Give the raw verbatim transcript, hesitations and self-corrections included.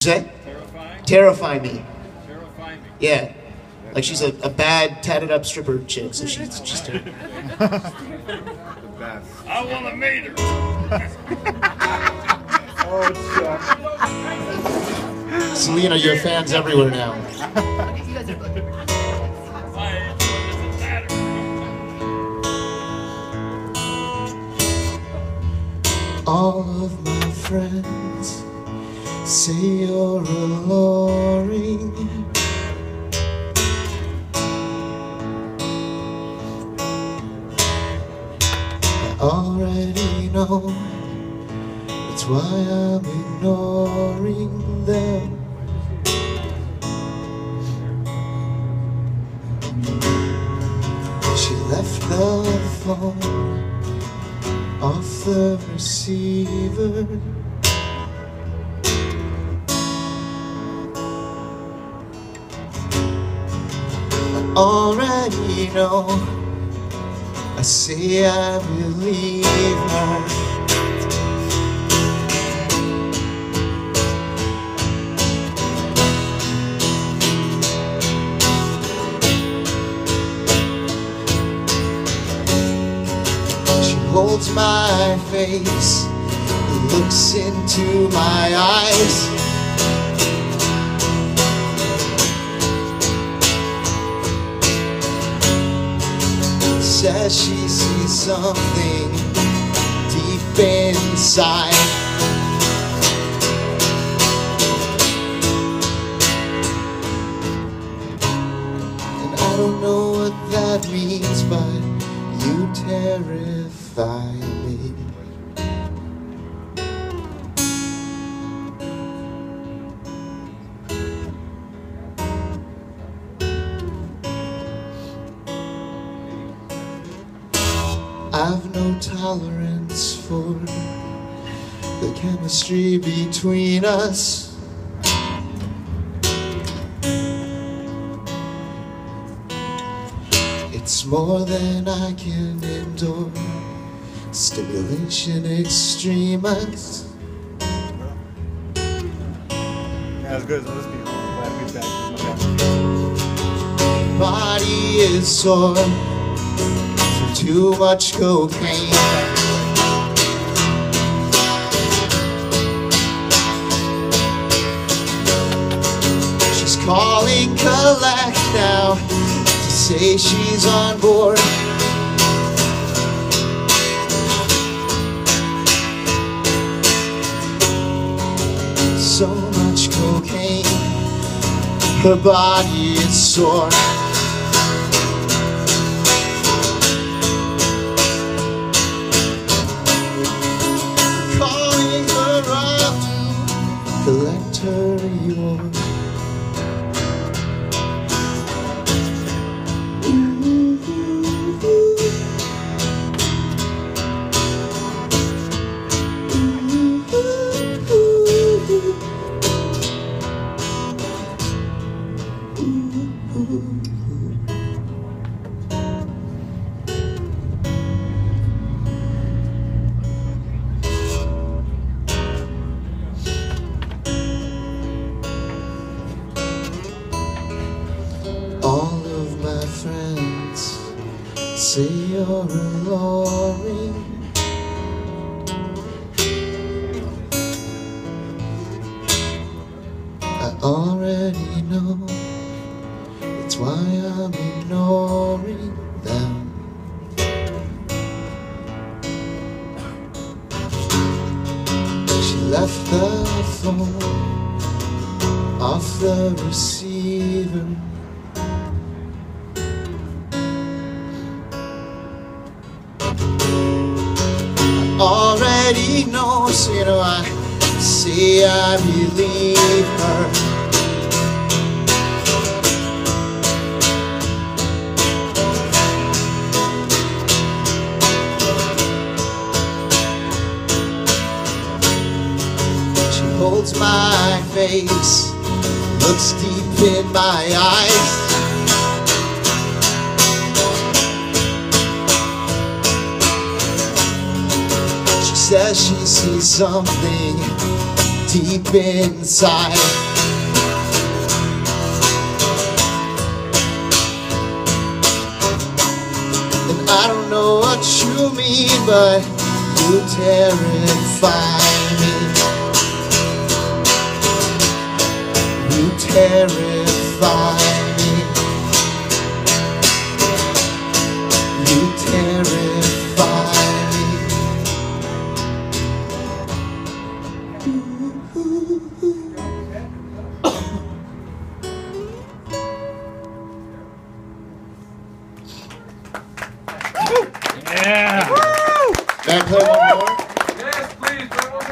that? Terrify? Terrify me. Terrify me. Yeah. Like she's a, a bad, tatted up stripper chick, so she's she's terrible. The best. I want to meet her. Oh, Chuck. Selena, your fans everywhere now. My age doesn't matter. All of my friends say you're alluring. I already know, that's why I'm ignoring them. She left the phone off the receiver. I already know, I say I believe her. Holds my face, looks into my eyes. Says she sees something deep inside. And I don't know what that means, but you terrify me. I've no tolerance for the chemistry between us. It's more than I can endure. Stimulation extremis. Yeah, as good as those people. Glad to be back. Body is sore from too much cocaine. She's calling collect now to say she's on board. So much cocaine, her body is sore. Calling her up to collect her reward. All of my friends say you're alluring. I already know, that's why I'm ignoring them. She left the phone off the receiver. Already know, so you know I say I believe her. She holds my face, looks deep in my eyes. Says she sees something deep inside. And I don't know what you mean, but you terrify me. You terrify me. You terrify me. Yeah. Can I play one more?